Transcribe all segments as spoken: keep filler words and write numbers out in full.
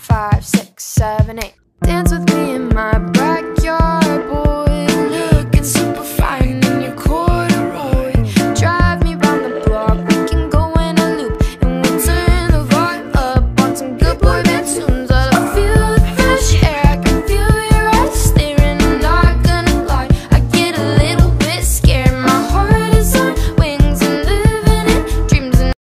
five, six, seven, eight. Dance with me in my backyard, boy. Looking super fine in your corduroy. Drive me round the block, we can go in a loop, and we'll turn the vibe up on some good boy band tunes. I feel the fresh air, I can feel your eyes staring. I'm not gonna lie, I get a little bit scared. My heart is on wings and living in dreams. And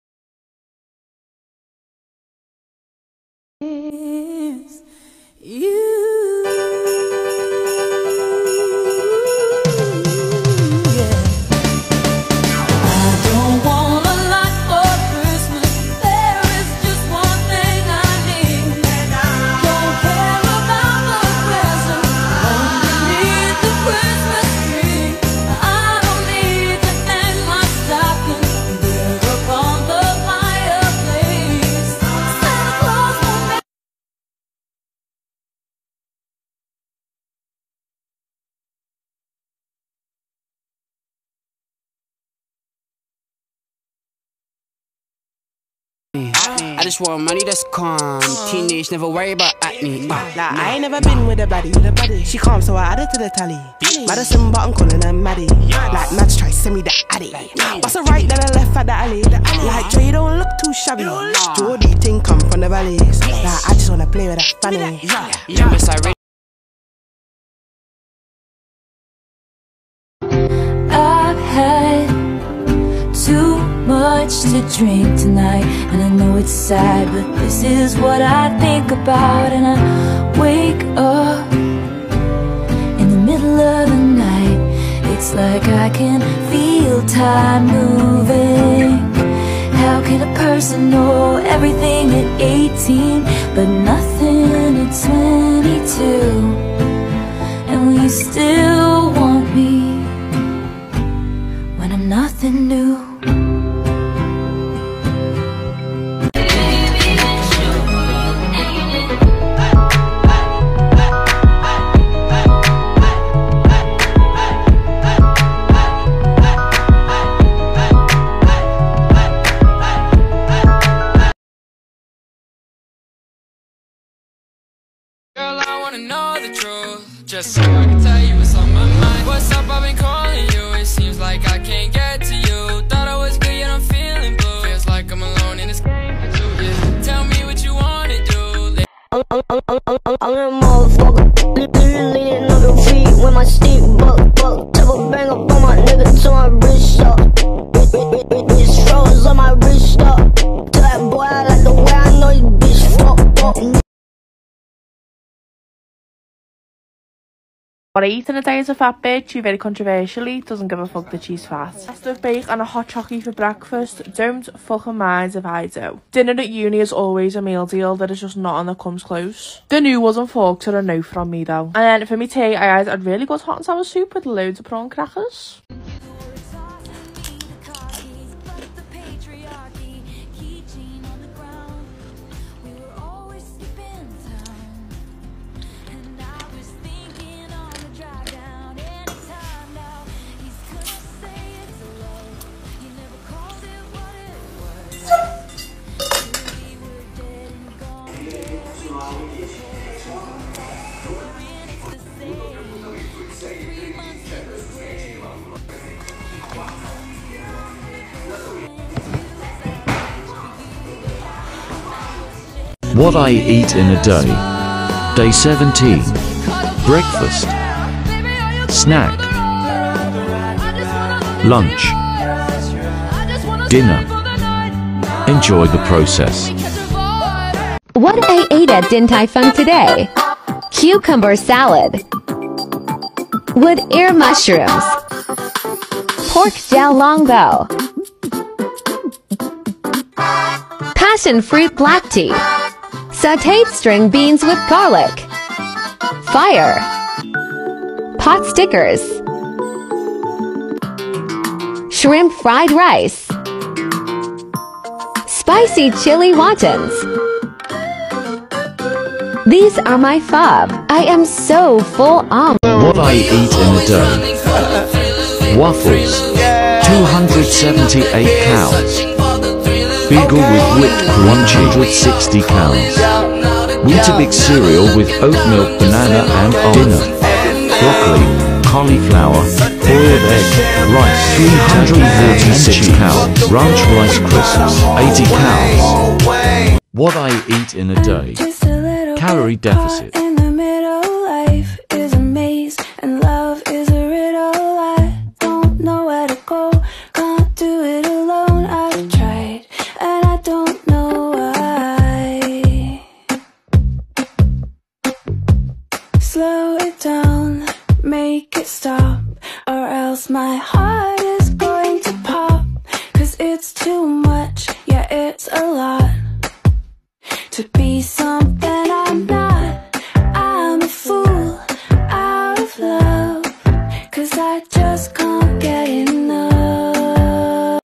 you. I just want money that's calm. Teenage, never worry about acne. Nah, I ain't never been with a baddie. She calm, so I added to the tally. Madison, but I'm calling her Maddie. Like Mads try send me the addy. Bust a right, then a left at the alley. Like Dre, don't look too shabby. Geordie thing come from the valleys. Like I just wanna play with that fanny. Yeah, miss I really. I've had too much to drink tonight, and I know it's sad, but this is what I think about. And I wake up in the middle of the night. It's like I can feel time moving. How can a person know everything at eighteen but nothing at twenty-two? And will you still want me when I'm nothing new? Know the truth, just so I can tell you what's on my mind. What's up, I've been calling you, it seems like I can't get to you. Thought I was good, yet I'm feeling blue. Feels like I'm alone in this game, yeah. Tell me what you wanna do. I'm, I'm, I'm, I'm, I'm, I'm a motherfucker, leaning on the feet with my steep buck, buck. Tip a bang up on my nigga till my wrist up. It's froze on my wrist up. Tell that boy I like the way I know you bitch fuck, fuck. What I eat in a day is a fat bitch who very controversially doesn't give a fuck that she's fat. Best of bake and a hot chocolate for breakfast. Don't fucking mind if I do. Dinner at uni is always a meal deal. There is just nothing that comes close. The new wasn't forks are a no from me though. And then for me tea, I had a really good hot and sour soup with loads of prawn crackers. What I eat in a day. Day seventeen. Breakfast. Snack. Lunch. Dinner. Enjoy the process. What I ate at Din Tai Fung today. Cucumber salad. Wood ear mushrooms. Pork gel longbow. Passion fruit black tea. Sauteed string beans with garlic. Fire. Pot stickers. Shrimp fried rice. Spicy chili wontons. These are my fob. I am so full on. What I eat in a day. Waffles. two hundred seventy-eight calories. Bagel with whipped cream, one hundred sixty calories. Weetabix cereal with oat milk, banana and dinner. Broccoli, cauliflower, boiled egg, rice, three hundred forty-six calories, ranch rice crisps, eighty calories. What I eat in a day. Calorie deficit. In the middle, life is a maze and love is a riddle. I don't know where to go, can't do it alone. I've tried and I don't know why. Slow it down, make it stop, or else my heart is going to pop. Cause it's too much, yeah it's a lot to be something I'm not. I'm a fool out of love, cause I just can't get enough.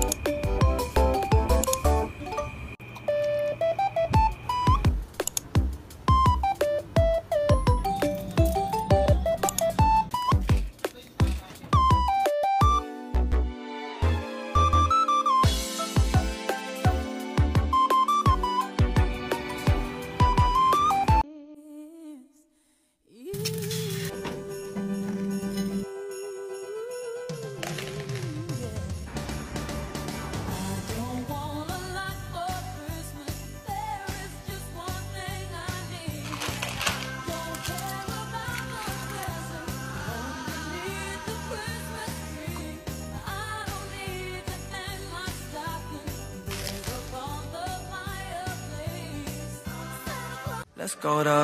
Let's go to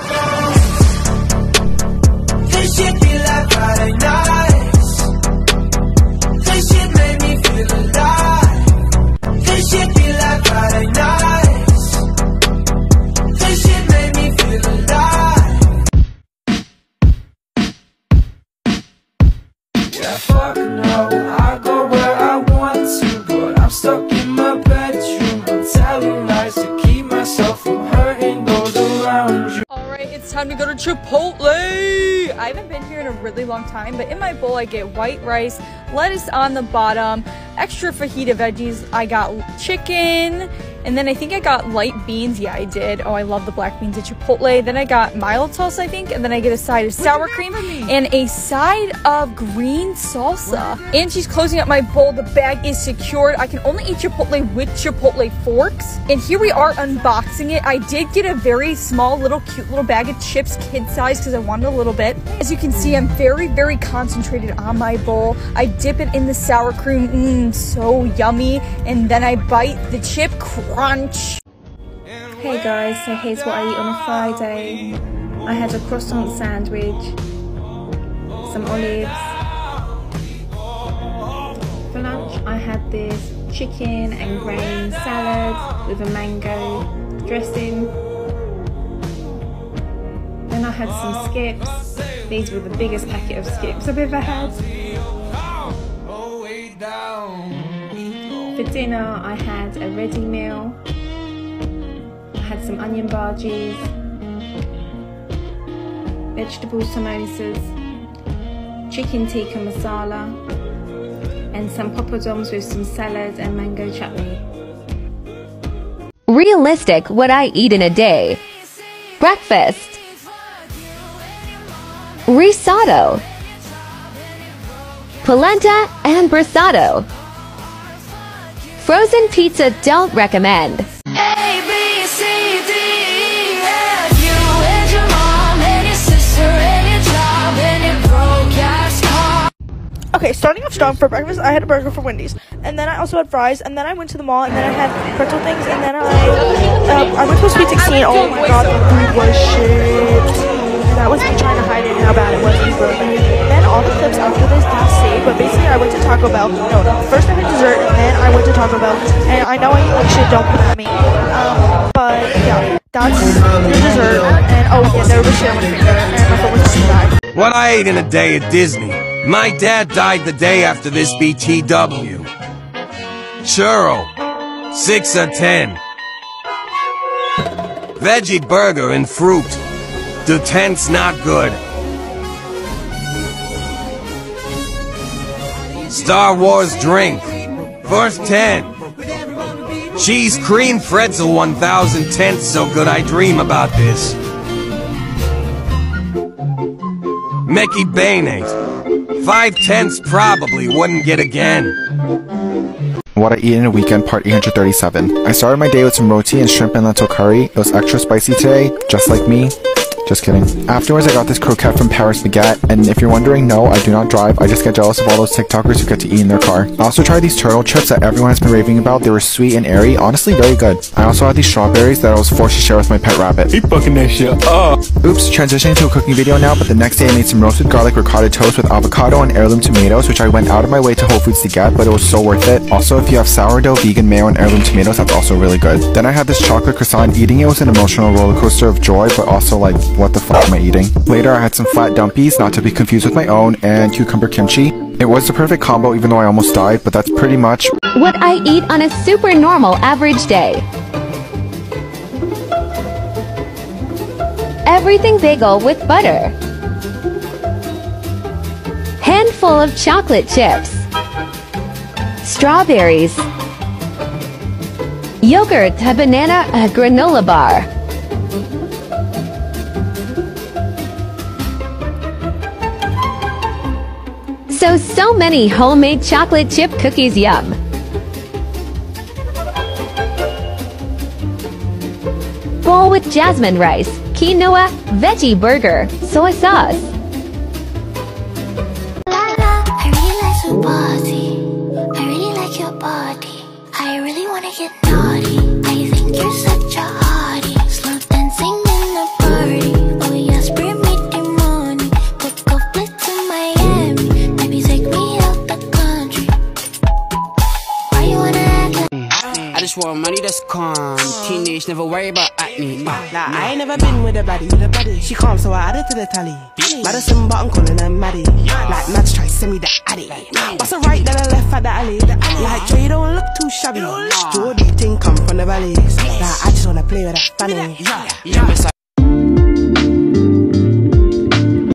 this shit be like Friday nights. This shit made me feel alive. This shit be like Friday nights. This shit made me feel alive. Yeah, fuck no, I go where I want to, but I'm stuck in my bedroom. I'm telling lies to keep myself from hurting those around you. Alright, it's time to go to Chipotle! I haven't been here in a really long time, but in my bowl I get white rice, lettuce on the bottom, extra fajita veggies, I got chicken, and then I think I got light beans. Yeah, I did. Oh, I love the black beans at Chipotle. Then I got mild sauce, I think, and then I get a side of sour cream and a side of green salsa. And she's closing up my bowl. The bag is secured. I can only eat Chipotle with Chipotle forks. And here we are unboxing it. I did get a very small, little, cute little bag of chips, kid size, because I wanted a little bit. As you can see, I'm very, very concentrated on my bowl. I dip it in the sour cream. Mmm, so yummy. And then I bite the chip. Crunch. Hey guys, so here's what I eat on a Friday. I had a croissant sandwich, some olives. For lunch I had this chicken and grain salad with a mango dressing. Then I had some skips. These were the biggest packet of skips I've ever had. For dinner I had a ready meal. I had some onion bhajis, vegetable samosas, chicken tikka masala, and some poppadoms with some salad and mango chutney. Realistic what I eat in a day. Breakfast. Risotto. Polenta and brissetto. Frozen pizza don't recommend. A, B, C, D, E, F, you and your mom and your sister and your job and your broke ass car. Okay, starting off strong for breakfast, I had a burger from Wendy's, and then I also had fries, and then I went to the mall, and then I had pretzel things, and then I uh, I went to a Sweet sixteen. Oh my god, the food was shit. That was me trying to hide it and how bad it was. Then all the clips after this didn't save, but basically I went to Taco Bell. No, first I had dessert, and then I went to Taco Bell, and I know I eat like shit, don't come at me. Um, but yeah, that's the dessert, and oh yeah, there was shit on my finger, and my foot was just back. What I ate in a day at Disney. My dad died the day after this B T W. Churro, six or ten. Veggie burger and fruit. The ten's not good. Star Wars drink. First ten. Cheese cream pretzel one thousand tenths so good I dream about this. Mickey Bane. Five tenths probably wouldn't get again. What I eat in a weekend, part eight hundred thirty-seven. I started my day with some roti and shrimp and lentil curry. It was extra spicy today, just like me. Just kidding. Afterwards, I got this croquette from Paris Baguette, and if you're wondering, no, I do not drive. I just get jealous of all those TikTokers who get to eat in their car. I also tried these turtle chips that everyone has been raving about. They were sweet and airy, honestly very good. I also had these strawberries that I was forced to share with my pet rabbit. He fucking that shit up. Oops, transitioning to a cooking video now, but the next day I made some roasted garlic ricotta toast with avocado and heirloom tomatoes, which I went out of my way to Whole Foods to get, but it was so worth it. Also, if you have sourdough, vegan mayo, and heirloom tomatoes, that's also really good. Then I had this chocolate croissant. Eating it was an emotional roller coaster of joy, but also like, what the fuck am I eating? Later, I had some flat dumpies, not to be confused with my own, and cucumber kimchi. It was the perfect combo even though I almost died, but that's pretty much what I eat on a super normal average day. Everything bagel with butter. Handful of chocolate chips. Strawberries. Yogurt, a banana, a granola bar. So, so many homemade chocolate chip cookies, yum. Bowl with jasmine rice, quinoa, veggie burger, soy sauce. I really like your body. I really like your body. I really wanna get naughty. I think you're such a hottie. Slow dancing in the party. Oh yes, bring me the money. Book a flight to Miami. Maybe take me out the country. Why you wanna act like I just want money that's calm. Teenage, never worry about acne. Nah, I ain't never been with a baddie, with a baddie. She calm, so I added to the tally. Madison button calling her Maddie. Like Mads try send me the addy. What's a right, then a left at the alley. Like Dre don't look too shabby. Jordy thing come from the valleys. Like I just wanna play with that fanny.